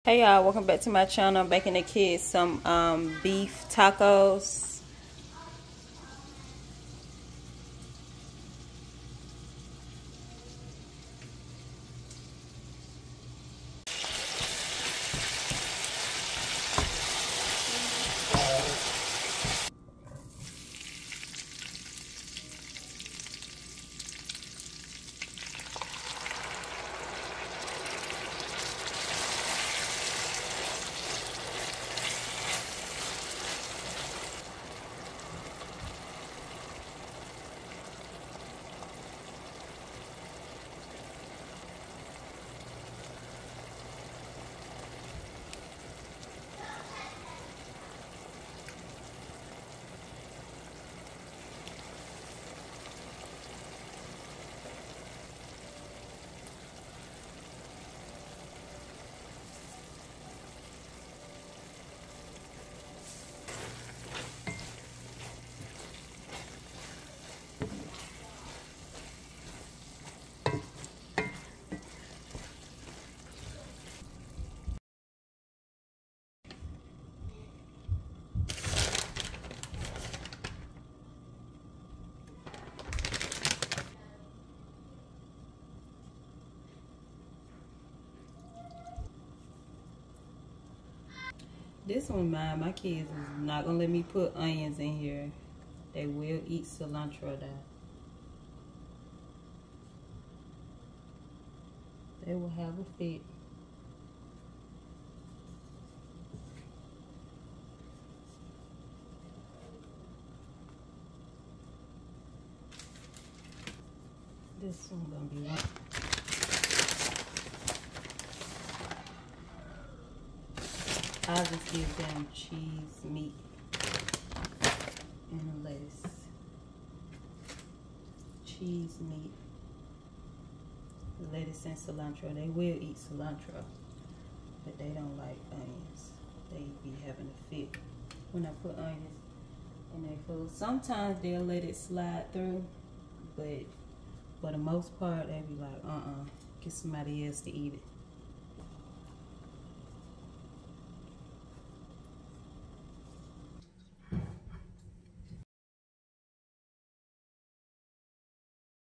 Hey y'all, welcome back to my channel. I'm baking the kids some beef tacos. This one mine. My kids is not gonna let me put onions in here. They will eat cilantro though. They will have a fit. This one gonna be one. I'll just give them cheese, meat, and lettuce. Cheese, meat, lettuce, and cilantro. They will eat cilantro, but they don't like onions. They be having a fit when I put onions in their food. Sometimes they'll let it slide through, but for the most part, they be like, get somebody else to eat it.